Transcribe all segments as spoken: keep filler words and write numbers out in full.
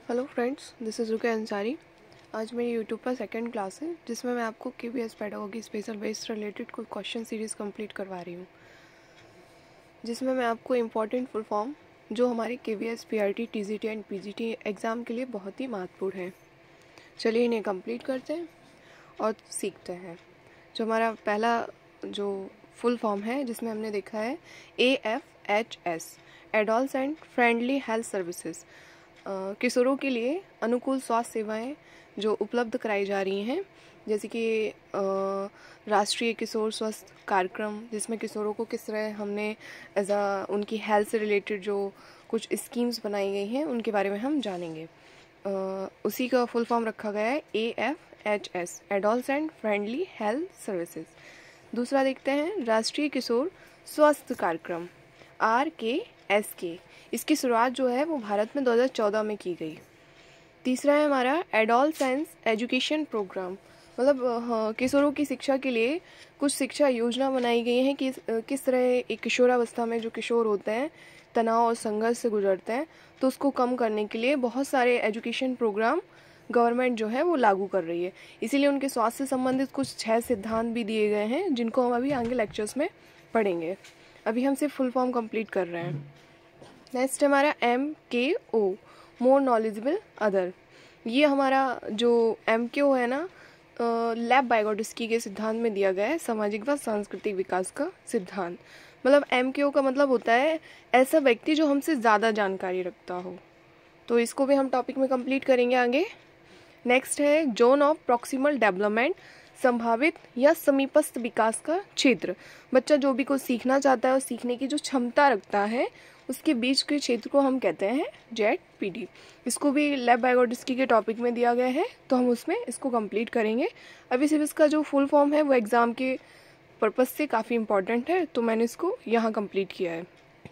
Hello friends, this is रुके अंसारी। आज मेरी यूट्यूब पर सेकंड क्लास है जिसमें मैं आपको K V S pedagogy special base related कोई क्वेश्चन सीरीज़ कंप्लीट करवा रही हूँ, जिसमें मैं आपको इम्पॉर्टेंट फुल फॉर्म जो हमारे K V S P R T T G T and P G T exam के लिए बहुत ही महत्वपूर्ण है। चलिए इन्हें कंप्लीट करते हैं और सीखते हैं। जो हमारा पहला जो फुल फॉर्म है जिसमें हमने देखा है A F H S, adults and friendly health services, किशोरों के लिए अनुकूल स्वास्थ्य सेवाएं जो उपलब्ध कराई जा रही हैं, जैसे कि राष्ट्रीय किशोर स्वास्थ्य कार्यक्रम, जिसमें किशोरों को किस तरह हमने एज अ उनकी हेल्थ से रिलेटेड जो कुछ स्कीम्स बनाई गई हैं उनके बारे में हम जानेंगे। uh, उसी का फुल फॉर्म रखा गया है A F H S, adults and friendly health services. दूसरा देखते हैं राष्ट्रीय किशोर स्वास्थ्य कार्यक्रम, आर के एस के। इसकी शुरुआत जो है वो भारत में दो हज़ार चौदह में की गई। तीसरा है हमारा एडोलसेंस एजुकेशन प्रोग्राम, मतलब हाँ, किशोरों की शिक्षा के लिए कुछ शिक्षा योजना बनाई गई है कि किस तरह एक किशोरावस्था में जो किशोर होते हैं तनाव और संघर्ष से गुजरते हैं, तो उसको कम करने के लिए बहुत सारे एजुकेशन प्रोग्राम गवर्नमेंट जो है वो लागू कर रही है। इसीलिए उनके स्वास्थ्य से संबंधित कुछ छः सिद्धांत भी दिए गए हैं जिनको हम अभी आगे लेक्चर्स में पढ़ेंगे। अभी हम सिर्फ फुल फॉर्म कंप्लीट कर रहे हैं। नेक्स्ट हमारा एम के ओ, मोर नॉलेजेबल अदर। ये हमारा जो एम के ओ है ना, लैब बायोगोडिस्की के सिद्धांत में दिया गया है, सामाजिक व सांस्कृतिक विकास का सिद्धांत। मतलब एम के ओ का मतलब होता है ऐसा व्यक्ति जो हमसे ज़्यादा जानकारी रखता हो। तो इसको भी हम टॉपिक में कंप्लीट करेंगे आगे। नेक्स्ट है जोन ऑफ प्रॉक्सिमल डेवलपमेंट, संभावित या समीपस्थ विकास का क्षेत्र। बच्चा जो भी कुछ सीखना चाहता है और सीखने की जो क्षमता रखता है उसके बीच के क्षेत्र को हम कहते हैं जेड पी डी। इसको भी लैब बायोगोडिस्की के टॉपिक में दिया गया है, तो हम उसमें इसको कंप्लीट करेंगे। अभी सिर्फ इसका जो फुल फॉर्म है वो एग्ज़ाम के पर्पज़ से काफ़ी इंपॉर्टेंट है, तो मैंने इसको यहाँ कंप्लीट किया है।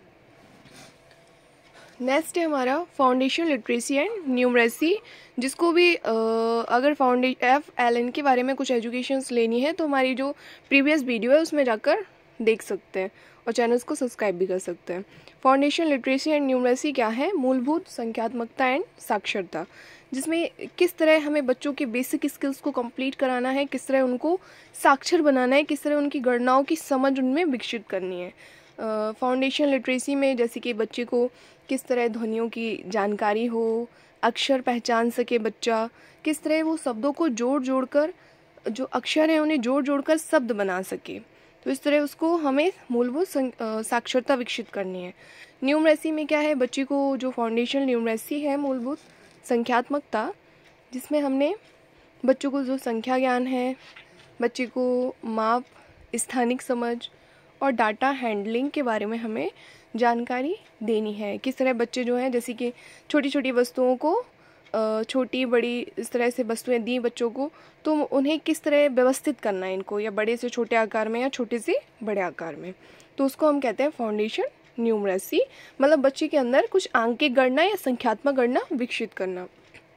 नेक्स्ट है हमारा फाउंडेशन लिटरेसी एंड न्यूमरेसी, जिसको भी आ, अगर फाउंडे एफ एल एन के बारे में कुछ एजुकेशंस लेनी है तो हमारी जो प्रीवियस वीडियो है उसमें जाकर देख सकते हैं और चैनल्स को सब्सक्राइब भी कर सकते हैं। फाउंडेशन लिटरेसी एंड न्यूमरेसी क्या है? मूलभूत संख्यात्मकता एंड साक्षरता, जिसमें किस तरह हमें बच्चों के बेसिक स्किल्स को कंप्लीट कराना है, किस तरह उनको साक्षर बनाना है, किस तरह उनकी गणनाओं की समझ उनमें विकसित करनी है। फाउंडेशन लिटरेसी में जैसे कि बच्चे को किस तरह ध्वनियों की जानकारी हो, अक्षर पहचान सके बच्चा, किस तरह वो शब्दों को जोड़ जोड़ कर, जो अक्षर हैं उन्हें जोड़ जोड़ कर शब्द बना सके, तो इस तरह उसको हमें मूलभूत साक्षरता विकसित करनी है। न्यूमरेसी में क्या है? बच्चे को जो फाउंडेशन न्यूमरेसी है, मूलभूत संख्यात्मकता, जिसमें हमने बच्चों को जो संख्या ज्ञान है, बच्चे को माप, स्थानिक समझ और डाटा हैंडलिंग के बारे में हमें जानकारी देनी है। किस तरह बच्चे जो हैं, जैसे कि छोटी छोटी वस्तुओं को, छोटी बड़ी इस तरह से वस्तुएं दी बच्चों को, तो उन्हें किस तरह व्यवस्थित करना है इनको, या बड़े से छोटे आकार में या छोटे से बड़े आकार में, तो उसको हम कहते हैं फाउंडेशन न्यूमरेसी। मतलब बच्चे के अंदर कुछ आंकिक गणना या संख्यात्मक गणना विकसित करना।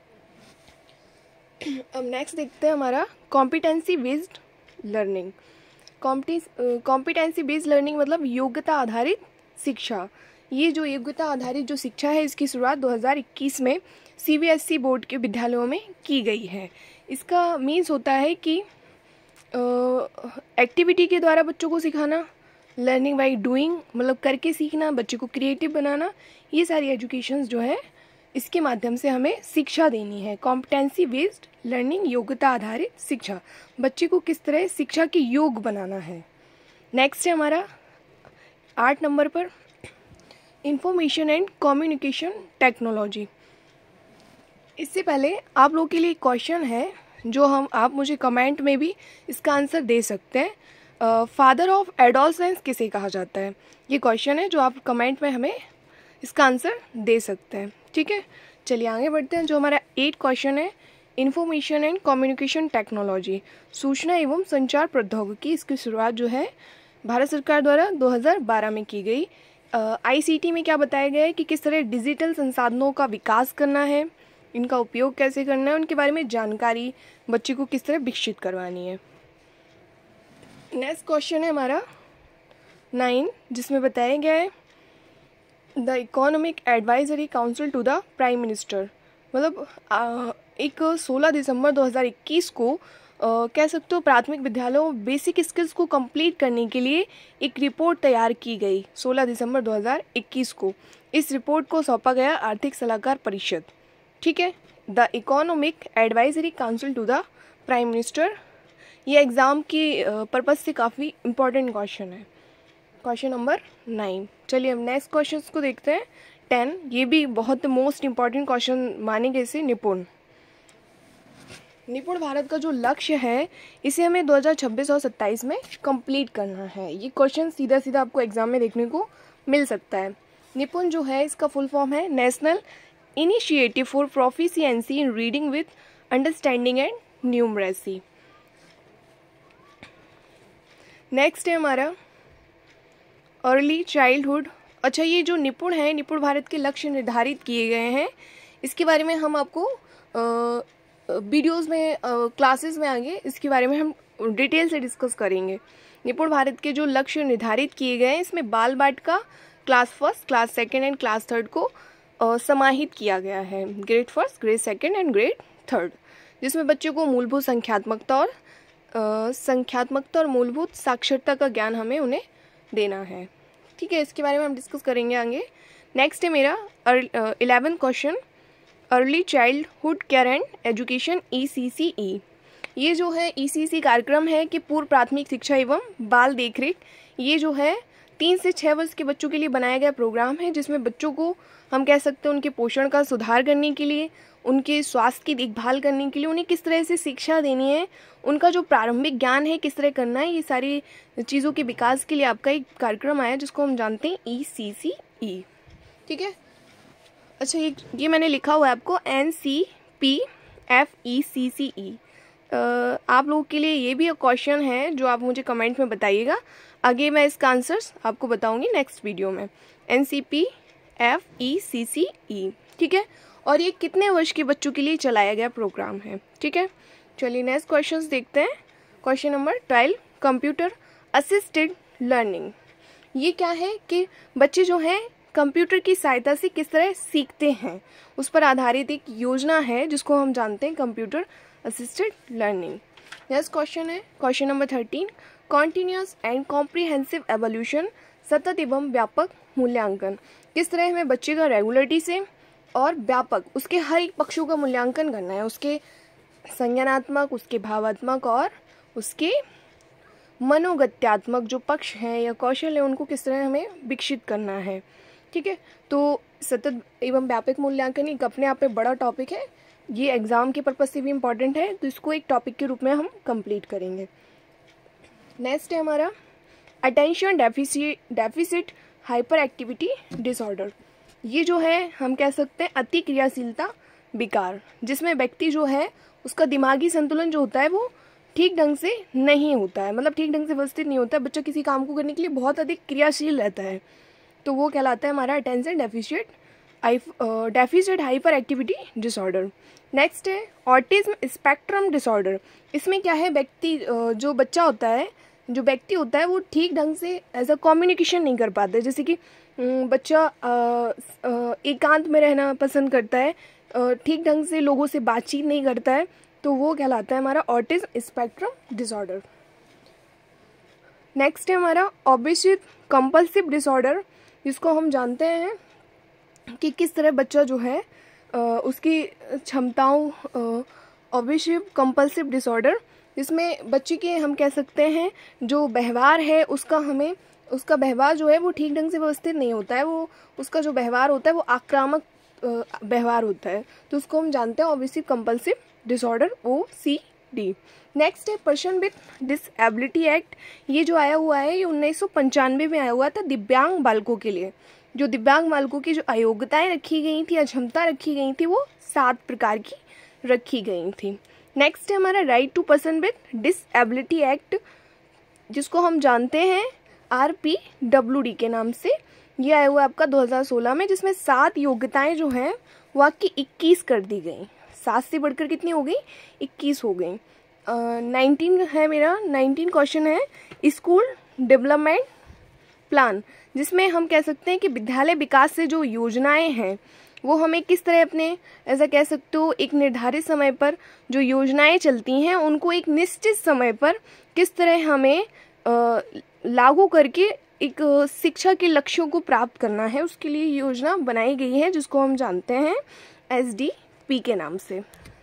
अब नेक्स्ट देखते हैं हमारा competency based learning. Competency based learning मतलब योग्यता आधारित शिक्षा। ये जो योग्यता आधारित जो शिक्षा है, इसकी शुरुआत दो हज़ार इक्कीस में C B S E board के विद्यालयों में की गई है। इसका मीन्स होता है कि एक्टिविटी के द्वारा बच्चों को सिखाना, लर्निंग बाय डूइंग मतलब करके सीखना, बच्चे को क्रिएटिव बनाना, ये सारी एजुकेशंस जो है इसके माध्यम से हमें शिक्षा देनी है। कॉम्पिटेंसी बेस्ड लर्निंग, योग्यता आधारित शिक्षा, बच्चे को किस तरह शिक्षा के योग बनाना है। नेक्स्ट है हमारा आठ नंबर पर इंफॉर्मेशन एंड कम्युनिकेशन टेक्नोलॉजी। इससे पहले आप लोगों के लिए क्वेश्चन है जो हम आप मुझे कमेंट में भी इसका आंसर दे सकते हैं। फादर ऑफ एडोलसेंस किसे कहा जाता है? ये क्वेश्चन है जो आप कमेंट में हमें इसका आंसर दे सकते हैं। ठीक है, चलिए आगे बढ़ते हैं। जो हमारा एट क्वेश्चन है इंफॉर्मेशन एंड कम्युनिकेशन टेक्नोलॉजी, सूचना एवं संचार प्रौद्योगिकी। इसकी शुरुआत जो है भारत सरकार द्वारा दो हज़ार बारह में की गई। आई सी टी में क्या बताया गया है कि किस तरह डिजिटल संसाधनों का विकास करना है, इनका उपयोग कैसे करना है, उनके बारे में जानकारी बच्चे को किस तरह विकसित करवानी है। नेक्स्ट क्वेश्चन है हमारा नाइन, जिसमें बताया गया है the economic advisory council to the prime minister. मतलब एक सोलह दिसंबर दो हज़ार इक्कीस को आ, कह सकते हो प्राथमिक विद्यालयों बेसिक स्किल्स को कंप्लीट करने के लिए एक रिपोर्ट तैयार की गई सोलह दिसंबर दो हज़ार इक्कीस को। इस रिपोर्ट को सौंपा गया आर्थिक सलाहकार परिषद, ठीक है, the economic advisory council to the prime minister. ये एग्ज़ाम की पर्पज़ से काफ़ी इम्पोर्टेंट क्वेश्चन है, क्वेश्चन नंबर नाइन। चलिए हम नेक्स्ट क्वेश्चन को देखते हैं, टेन। ये भी बहुत मोस्ट इम्पॉर्टेंट क्वेश्चन मानेंगे इसे। निपुण निपुण भारत का जो लक्ष्य है इसे हमें दो हज़ार छब्बीस और सत्ताईस में कंप्लीट करना है। ये क्वेश्चन सीधा सीधा आपको एग्जाम में देखने को मिल सकता है। निपुण जो है इसका फुल फॉर्म है national initiative for proficiency in reading with understanding and numeracy. Next है हमारा अर्ली चाइल्डहुड। अच्छा, ये जो निपुण है, निपुण भारत के लक्ष्य निर्धारित किए गए हैं, इसके बारे में हम आपको वीडियोस में क्लासेस में आगे इसके बारे में हम डिटेल से डिस्कस करेंगे। निपुण भारत के जो लक्ष्य निर्धारित किए गए हैं इसमें बाल बालिका class first, class second and class third को uh, समाहित किया गया है, grade first, grade second and grade third, जिसमें बच्चों को मूलभूत संख्यात्मकता और uh, संख्यात्मकता और मूलभूत साक्षरता का ज्ञान हमें उन्हें देना है, ठीक है। इसके बारे में हम डिस्कस करेंगे आगे। नेक्स्ट है मेरा eleventh question, early childhood care and education E C C E. ये जो है ई सी सी कार्यक्रम है कि पूर्व प्राथमिक शिक्षा एवं बाल देखरेख, ये जो है तीन से छः वर्ष के बच्चों के लिए बनाया गया प्रोग्राम है, जिसमें बच्चों को हम कह सकते हैं उनके पोषण का सुधार करने के लिए, उनके स्वास्थ्य की देखभाल करने के लिए, उन्हें किस तरह से शिक्षा देनी है, उनका जो प्रारंभिक ज्ञान है किस तरह करना है, ये सारी चीज़ों के विकास के लिए आपका एक कार्यक्रम आया जिसको हम जानते हैं ई सी सी ई, ठीक है। अच्छा, ये ये मैंने लिखा हुआ है आपको N C P F E C C E. आप लोगों के लिए ये भी एक क्वेश्चन है जो आप मुझे कमेंट में बताइएगा, आगे मैं इसका आंसर्स आपको बताऊंगी नेक्स्ट वीडियो में। N C P F E C C E, ठीक है। और ये कितने वर्ष के बच्चों के लिए चलाया गया प्रोग्राम है, ठीक है। चलिए नेक्स्ट क्वेश्चंस देखते हैं। Question number twelve, computer assisted learning. ये क्या है कि बच्चे जो हैं कंप्यूटर की सहायता से किस तरह सीखते हैं, उस पर आधारित एक योजना है जिसको हम जानते हैं computer assisted learning. Next question है question number thirteen, continuous and comprehensive evolution, सतत एवं व्यापक मूल्यांकन। किस तरह हमें बच्चे का रेगुलरिटी से और व्यापक उसके हर एक पक्षों का मूल्यांकन करना है, उसके संज्ञानात्मक, उसके भावात्मक और उसके मनोगत्यात्मक जो पक्ष हैं या कौशल है उनको किस तरह हमें विकसित करना है, ठीक है। तो सतत एवं व्यापक मूल्यांकन एक अपने आप में बड़ा टॉपिक है, ये एग्जाम के पर्पज से भी इम्पॉर्टेंट है, तो इसको एक टॉपिक के रूप में हम कंप्लीट करेंगे। नेक्स्ट है हमारा attention deficit deficit hyper activity disorder. ये जो है हम कह सकते हैं अति क्रियाशीलता विकार, जिसमें व्यक्ति जो है उसका दिमागी संतुलन जो होता है वो ठीक ढंग से नहीं होता है, मतलब ठीक ढंग से व्यवस्थित नहीं होता है। बच्चा किसी काम को करने के लिए बहुत अधिक क्रियाशील रहता है, तो वो कहलाता है हमारा attention deficit deficit hyper activity disorder. Next है ऑटिज्म स्पेक्ट्रम डिसऑर्डर। इसमें क्या है, व्यक्ति जो बच्चा होता है जो व्यक्ति होता है वो ठीक ढंग से एज अ कम्युनिकेशन नहीं कर पाता है, जैसे कि बच्चा एकांत में रहना पसंद करता है, ठीक ढंग से लोगों से बातचीत नहीं करता है, तो वो कहलाता है हमारा ऑटिज्म स्पेक्ट्रम डिसऑर्डर। नेक्स्ट है हमारा ऑब्सेसिव कंपल्सिव डिसऑर्डर, जिसको हम जानते हैं कि किस तरह बच्चा जो है उसकी क्षमताओं, ऑब्सेसिव कंपल्सिव डिसऑर्डर, जिसमें बच्चे के हम कह सकते हैं जो व्यवहार है उसका हमें उसका व्यवहार जो है वो ठीक ढंग से व्यवस्थित नहीं होता है, वो उसका जो व्यवहार होता है वो आक्रामक व्यवहार होता है, तो उसको हम जानते हैं obsessive compulsive disorder, O C D. Next है पर्सन विथ डिसएबिलिटी एक्ट। ये जो आया हुआ है ये उन्नीस सौ पंचानवे में आया हुआ था दिव्यांग बालकों के लिए। जो दिव्यांग बालकों की जो अयोग्यताएं रखी गई थी या क्षमता रखी गई थी वो सात प्रकार की रखी गई थी। नेक्स्ट है हमारा right to person with disability act, जिसको हम जानते हैं आर पी डब्ल्यू डी के नाम से। ये आया हुआ आपका दो हज़ार सोलह में, जिसमें सात योग्यताएं जो हैं वो आपकी इक्कीस कर दी गई, सात से बढ़कर कितनी हो गई, इक्कीस हो गई। नाइनटीन है मेरा नाइनटीन क्वेश्चन है स्कूल डेवलपमेंट प्लान, जिसमें हम कह सकते हैं कि विद्यालय विकास से जो योजनाएं हैं वो हमें किस तरह अपने, ऐसा कह सकते हो, एक निर्धारित समय पर जो योजनाएं चलती हैं उनको एक निश्चित समय पर किस तरह हमें लागू करके एक शिक्षा के लक्ष्यों को प्राप्त करना है, उसके लिए योजना बनाई गई है जिसको हम जानते हैं एस डी पी के नाम से।